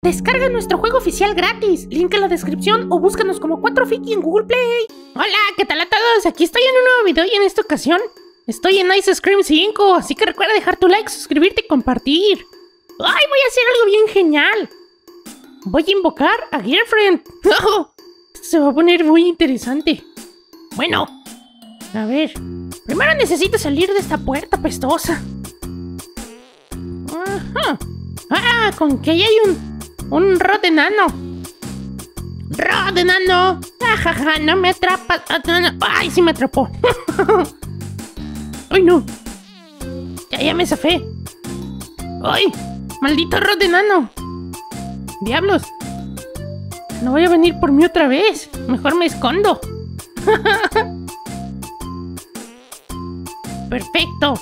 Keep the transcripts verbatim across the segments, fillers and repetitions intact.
Descarga nuestro juego oficial gratis. Link en la descripción o búscanos como cuatro Fiki en Google Play. Hola, ¿qué tal a todos? Aquí estoy en un nuevo video y en esta ocasión estoy en Ice Scream cinco. Así que recuerda dejar tu like, suscribirte y compartir. ¡Ay, voy a hacer algo bien genial! Voy a invocar a Girlfriend. Oh, esto se va a poner muy interesante. Bueno, a ver. Primero necesito salir de esta puerta pestosa. Ajá. Ah, con que ahí hay un... Un rod enano. Rod enano. Ajaja, no me atrapas. Ay, sí me atrapó. Ay, no. Ya, ya me zafé. Ay, maldito rod enano. Diablos. No voy a venir por mí otra vez. Mejor me escondo. Perfecto.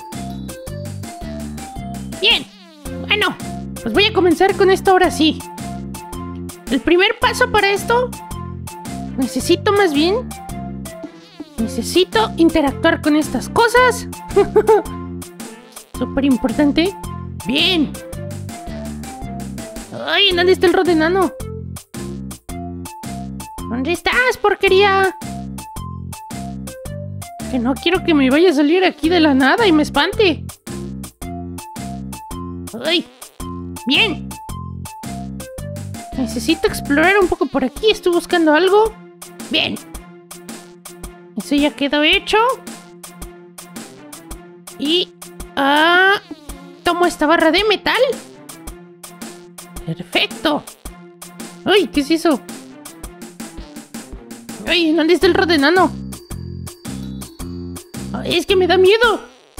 Bien. Bueno, pues voy a comenzar con esto ahora sí. El primer paso para esto, necesito más bien, necesito interactuar con estas cosas. Súper importante. Bien. Ay, ¿dónde está el rod enano? ¿Dónde estás, porquería? Que no quiero que me vaya a salir aquí de la nada y me espante. Ay, bien. Necesito explorar un poco por aquí. Estoy buscando algo. Bien. Eso ya quedó hecho. Y... Ah, tomo esta barra de metal. Perfecto. Ay, ¿qué es eso? Ay, ¿dónde está el rod enano? Ay, es que me da miedo.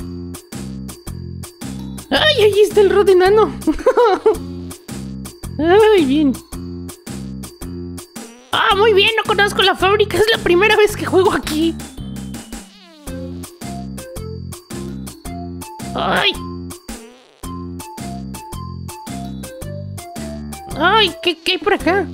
¡Ay, ahí está el rod enano! ¡Ay, bien! ¡Ah, muy bien! No conozco la fábrica. Es la primera vez que juego aquí. ¡Ay! ¡Ay! ¿Qué, qué hay por acá?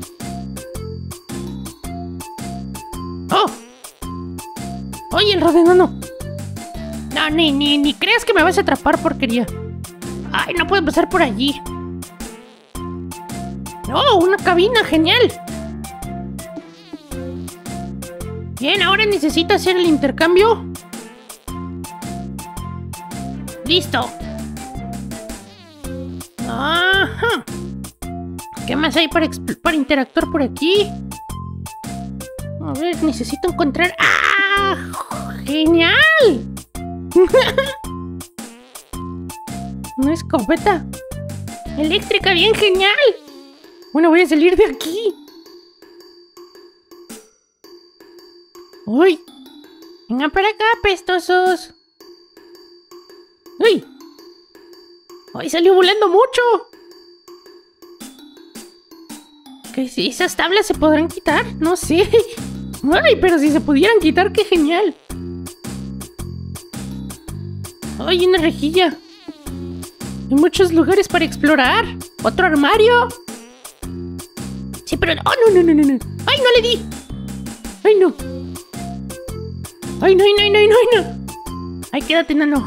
¡Oh! ¡Oye, el rod enano! No, ni, ni, ni creas que me vas a atrapar, porquería. Ay, no puedo pasar por allí. ¡Oh, una cabina! ¡Genial! Bien, ahora necesito hacer el intercambio. ¡Listo! ¡Ajá! ¿Qué más hay para, para interactuar por aquí? A ver, necesito encontrar... ¡Ah! ¡Genial! Una escopeta eléctrica bien genial. Bueno, voy a salir de aquí. Uy, vengan para acá, pestosos. Uy, hoy salió volando mucho. ¿Qué si esas tablas se podrán quitar? No sé. Ay, pero si se pudieran quitar, qué genial. Ay, una rejilla. Hay muchos lugares para explorar. ¿Otro armario? Sí, pero... ¡Oh, no, no, no, no! no. ¡Ay, no le di! ¡Ay, no! ¡Ay, no, ay, no, ay, no, ay, no! Ay, no. Ay, quédate, nano.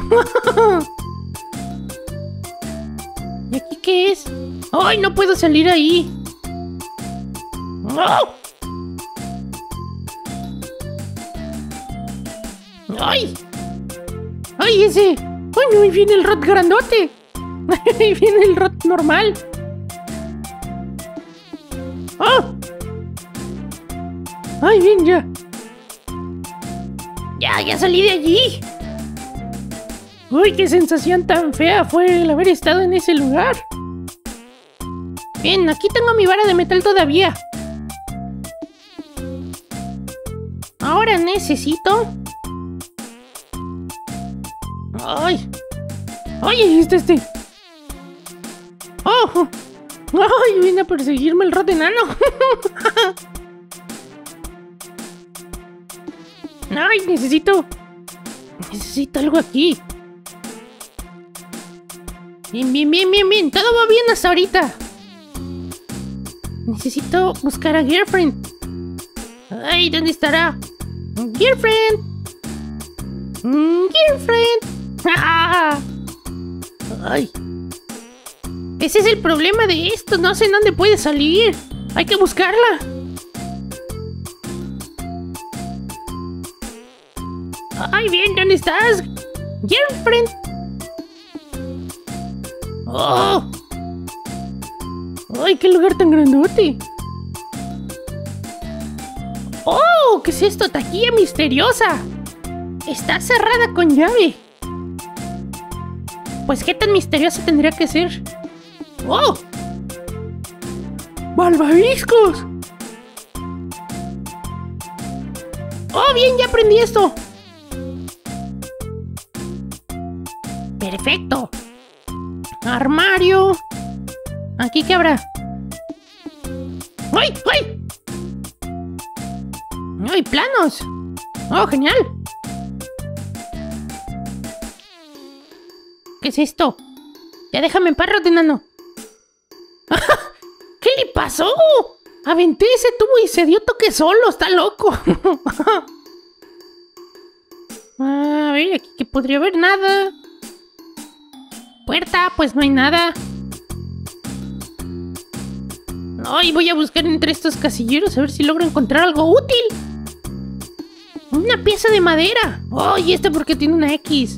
¿Y aquí qué es? ¡Ay, no puedo salir ahí! ¡Oh! ¡Ay! ¡Ay, ese! ¡Ay, no! Ahí viene el rod grandote. Ahí viene el rod normal. ¡Oh! ¡Ay, bien, ya! ¡Ya, ya salí de allí! ¡Uy, qué sensación tan fea fue el haber estado en ese lugar! Bien, aquí tengo mi vara de metal todavía. Ahora necesito... ¡Ay! ¡Ay, ahí está este! ¡Oh! ¡Ay, viene a perseguirme el rod enano! ¡Ay, necesito! Necesito algo aquí. Bien, bien, bien, bien, bien. Todo va bien hasta ahorita. Necesito buscar a Girlfriend. ¡Ay, ¿dónde estará? ¡Girlfriend! ¡Girlfriend! ¡Ah! ¡Ay! Ese es el problema de esto. No sé en dónde puede salir. Hay que buscarla. Ay, bien, ¿dónde estás? Girlfriend. Oh. Ay, qué lugar tan grandote. Oh, ¿qué es esto? Taquilla misteriosa. Está cerrada con llave. Pues qué tan misteriosa tendría que ser. ¡Oh! ¡Malvaviscos! ¡Oh, bien! Ya aprendí esto. Perfecto. Armario. ¿Aquí qué habrá? ¡Ay! ¡Ay! ¡Ay, planos! ¡Oh, genial! ¿Qué es esto? Ya déjame en paz, enano. ¿Qué le pasó? Aventé ese tubo y se dio toque solo. Está loco. A ver, aquí que podría haber nada. Puerta, pues no hay nada. Ay, voy a buscar entre estos casilleros a ver si logro encontrar algo útil. Una pieza de madera. Oh, ¿y este por qué tiene una X?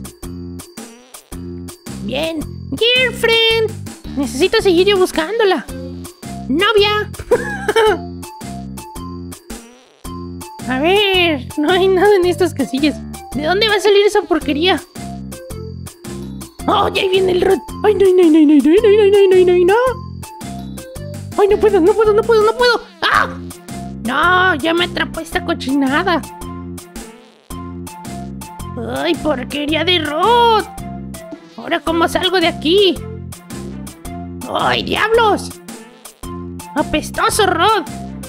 Bien. Girlfriend. Necesito seguir yo buscándola. Novia. A ver, no hay nada en estas casillas. ¿De dónde va a salir esa porquería? Oh, ya ahí viene el Rod. Ay, no, no, no, no, no, no, no, no, no, no. Ay, no puedo, no puedo, no puedo, no puedo. ¡Ah! No, ya me atrapó esta cochinada. Ay, porquería de Rod. Ahora, ¿cómo salgo de aquí? ¡Ay, diablos! ¡Apestoso, Rod!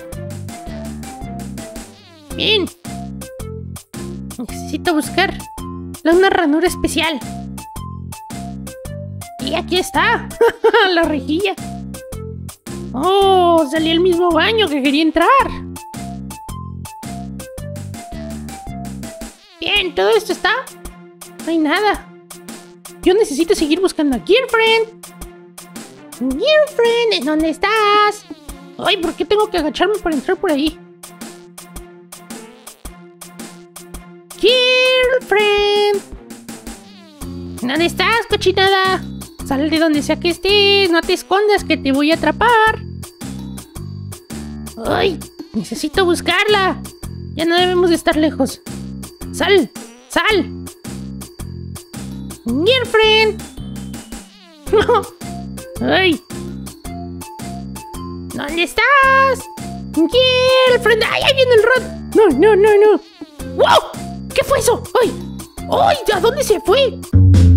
Bien. Necesito buscar una ranura especial. Y aquí está. La rejilla. ¡Oh! Salí al mismo baño que quería entrar. Bien, ¿todo esto está? No hay nada. Yo necesito seguir buscando a Girlfriend. Girlfriend, ¿en dónde estás? Ay, ¿por qué tengo que agacharme para entrar por ahí? Girlfriend, ¿dónde estás, cochinada? Sal de donde sea que estés. No te escondas que te voy a atrapar. Ay, necesito buscarla. Ya no debemos de estar lejos. Sal, sal. Girlfriend. Ay. ¿Dónde estás? Girlfriend. Ay, ahí viene el Rod. No, no, no, no. ¡Wow! ¿Qué fue eso? ¡Ay! ¡Ay! ¿A dónde se fue?